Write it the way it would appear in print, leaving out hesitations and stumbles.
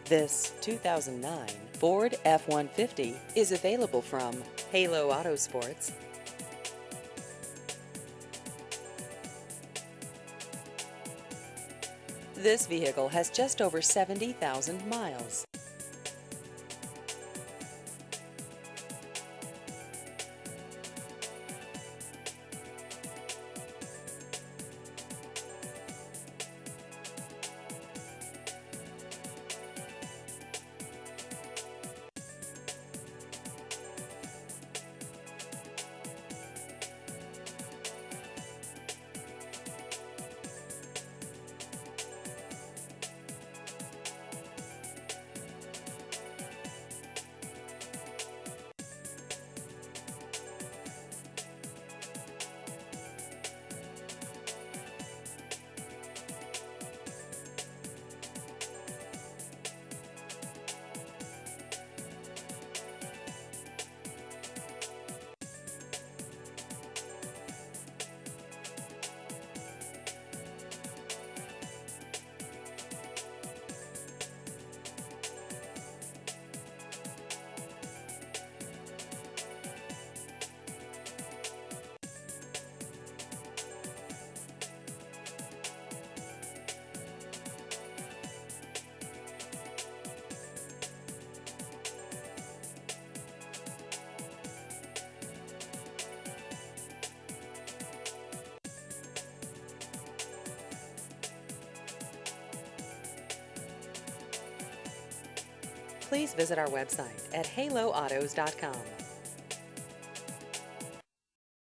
This 2009 Ford F-150 is available from Halo Autosports. This vehicle has just over 70,000 miles. Please visit our website at haloautos.com.